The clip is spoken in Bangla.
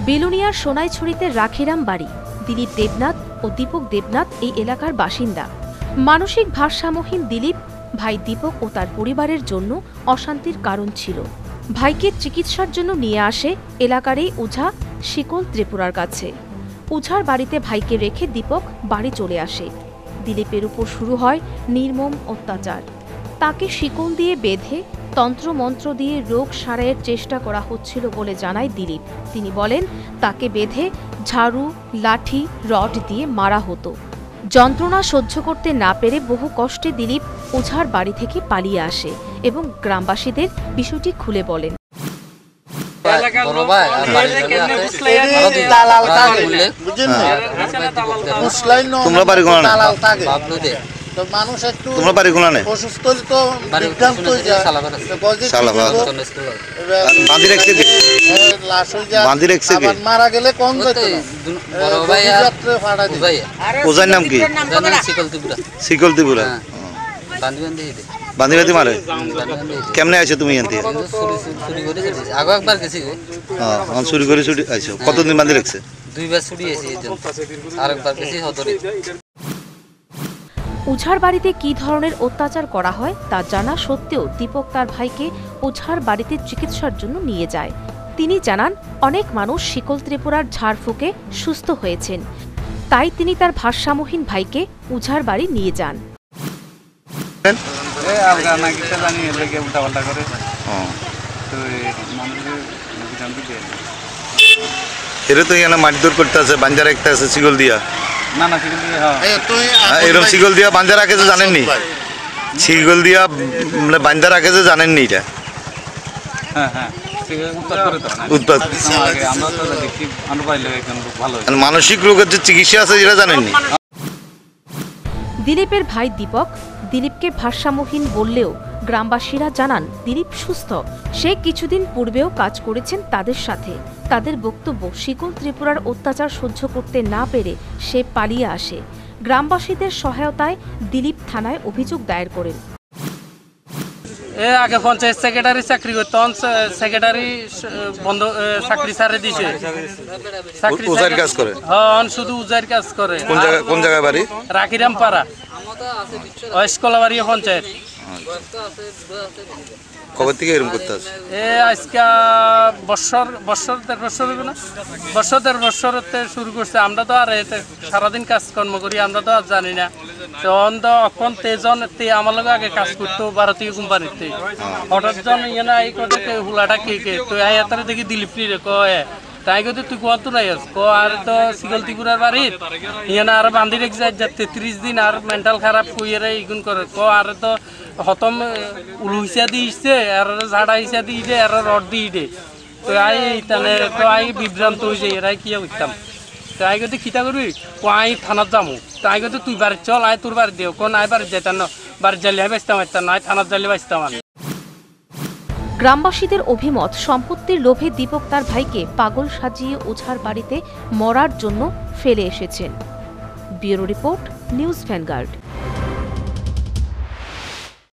বেলুনিয়ার সোনাইছড়িতে রাখিরাম বাড়ি। দিলীপ দেবনাথ ও দীপক দেবনাথ এই এলাকার বাসিন্দা। মানসিক ভারসাম্যহীন দিলীপ ভাই দীপক ও তার পরিবারের জন্য অশান্তির কারণ ছিল। ভাইকে চিকিৎসার জন্য নিয়ে আসে এলাকার এই ওঝা শিকল ত্রিপুরার কাছে। ওঝার বাড়িতে ভাইকে রেখে দীপক বাড়ি চলে আসে। দিলীপের উপর শুরু হয় নির্মম অত্যাচার। তাকে শিকল দিয়ে বেঁধে তন্ত্রমন্ত্র দিয়ে রোগ সারাইয়ের চেষ্টা করা হচ্ছিল বলে জানায় দিলীপ। তিনি বলেন, তাকে বেঁধে ঝাড়ু, লাঠি, রড দিয়ে মারা হতো। যন্ত্রণা সহ্য করতে না পেরে বহু কষ্টে দিলীপ ওঝার বাড়ি থেকে পালিয়ে আসে এবং গ্রামবাসীদের বিষয়টি খুলে বলেন। মারা গেলে কোন ওজার নাম কি? শিকল ত্রিপুরা। বান্ধি বান্ধি মারে। কেমনে আছো তুমি? চুরি করে ছুটি আইছো? কতদিন বান্ধি রাখছে? 2 বার ছুটি আছে। আরেকবার গেছি হদরে। ওঝার বাড়িতে কি ধরনের অত্যাচার করা হয় তা জানা সত্ত্বেও দীপক তার ভাইকে ওঝার বাড়িতে চিকিৎসার জন্য নিয়ে যায়। তিনি জানান, অনেক মানুষ শিকল ত্রিপুরার ঝাড়ফুঁকে সুস্থ হয়েছেন, তাই তিনি তার ভারসাম্যহীন ভাইকে ওঝার বাড়ি নিয়ে যান। এরা তো এখানে মারধর করতে আছে, বাঞ্জা রাখতে আছে শিকল দিয়া। এরকম শিকল দিয়া বাঞ্জা রাখে যে জানেননি? শিকল দিয়া মানে বাঞ্জা রাখে যে জানেননি? এটা মানসিক রোগের যে চিকিৎসা আছে যেটা জানেননি? দিলীপের ভাই দীপক দিলীপকে ভারসাম্যহীন বললেও গ্রামবাসীরা জানান দিলীপ সুস্থ। সে কিছুদিন পূর্বেও কাজ করেছেন তাদের সাথে। তাদের বক্তব্য, শিকল ত্রিপুরার অত্যাচার সহ্য করতে না পেরে সে পালিয়ে আসে। গ্রামবাসীদের সহায়তায় দিলীপ থানায় অভিযোগ দায়ের করেন। আগে পঞ্চায়েত সেক্রেটারি চাকরি করতেন, সেক্রেটারি বন্ধ চাকরি ছাড়ে দিছে। শুধু উজার কাজ করে। কোন জায়গায় বাড়ি? রাখিরাম পাড়া, ওয়েস্টকলাবাড়ি পঞ্চায়েত। কবে থেকে এরকম করতে আছে? আজকে বছর 1.5 বছর হবে না, বছর 1.5 বছরতে শুরু করছে। আমরা তো আর সারাদিন কাজকর্ম করি, আমরা তো আর জানি না। তখন তেজন আমার লগে আগে কাজ করতো ভারতীয় কোম্পানিতে। হঠাৎ জন ইয়ে এই কথা হুলাটা কে তো এত দেখি দিলীপ রে কয়, তাই কত তুই কত নাই আর তো শিকল ত্রিপুরার বাড়ির ইয়ে আর বান্ধি রেখে যায় 33 দিন আর মেন্টাল খারাপ কইরে ইগুন করে আর তো হতম উলু হিসা দিয়েছে আর ঝাড়া হিসা দিয়ে আর রড দিয়ে দে। তো আই তাহলে তো আই বিভ্রান্ত হয়েছে, এরাই কি করতাম। তাই কত খিতা করবি আই থানাত যাবো। তাই কত তুই বাড়ি চল, আয় তোর বাড়ি দেও। কোন আয় বাড়ি যেতাম না, বাড়ি জ্বালিয়ে বাঁচতাম না, থানাত জ্বালিয়ে বাঁচতাম। গ্রামবাসীদের অভিমত, সম্পত্তির লোভে দীপক তার ভাইকে পাগল সাজিয়ে ওঝার বাড়িতে মরার জন্য ফেলে এসেছেন। Bureau report, News vanguard.